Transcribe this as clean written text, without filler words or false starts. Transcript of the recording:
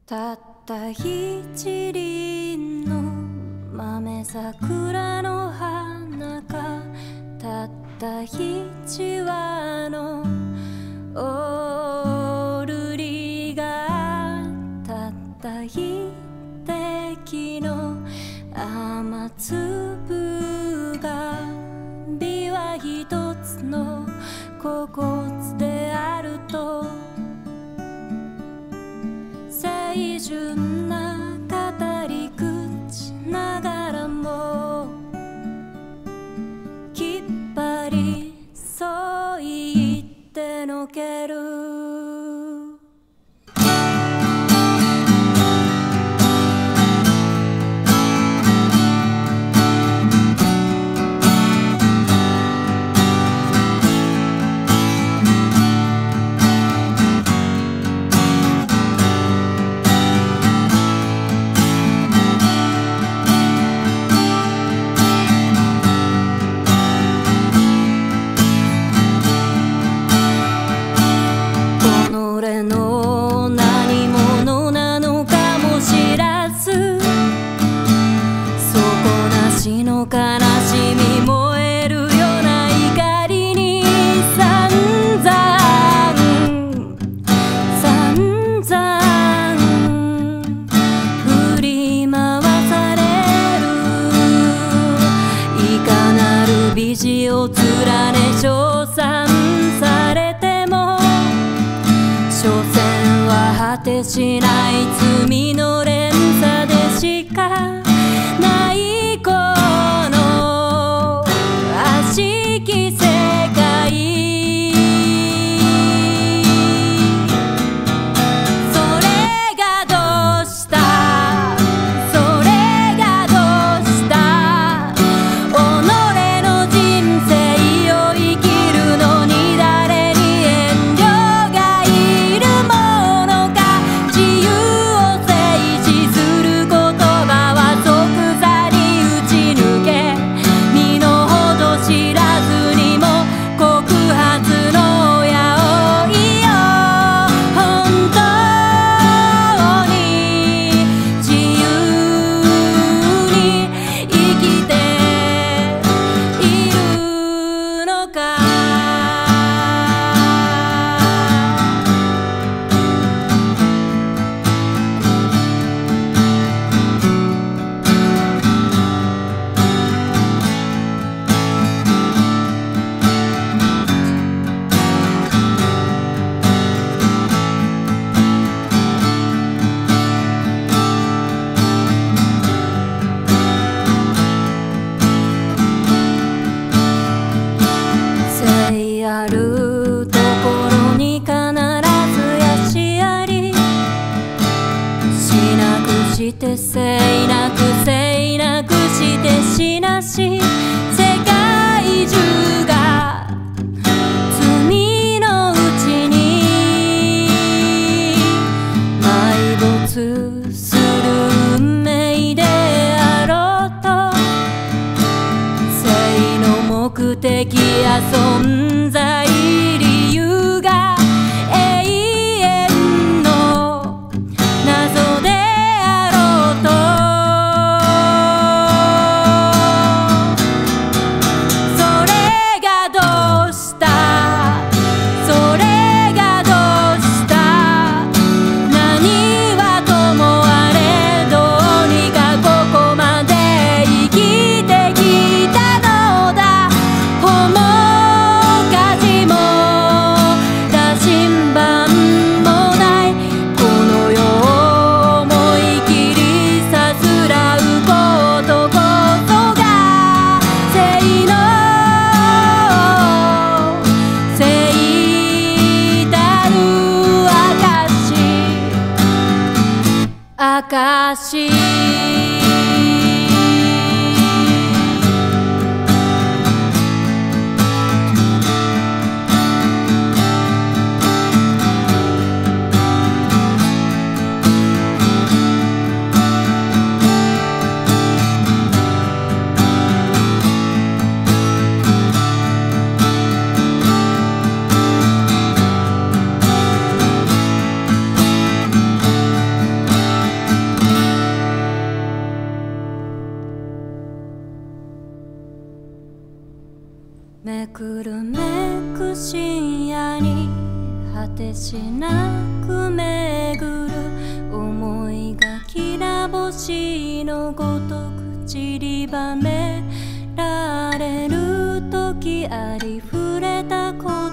たった一輪の豆桜の花か、たった一羽のオルリが、たった一滴の雨粒が、美は一つの恍惚であると、清純な語り口ながらも、きっぱりそう言ってのける。悲しみ燃えるような怒りに散々振り回される。いかなる美事を連ね称賛されても、所詮は果てしない罪の連鎖でしかないあるところに必ずやしあり、しなくしてせいなくせいなくしてしなし、世界中が罪のうちに埋没する運命であろうと、生の目的や存在理由が永遠の謎であろうと、それがどうした、それがどうした、何はともあれどうにかここまで生きてきたのだ。証めくるめく深夜に果てしなく巡る思いがきら星のごとく散りばめられる時ありふれたこと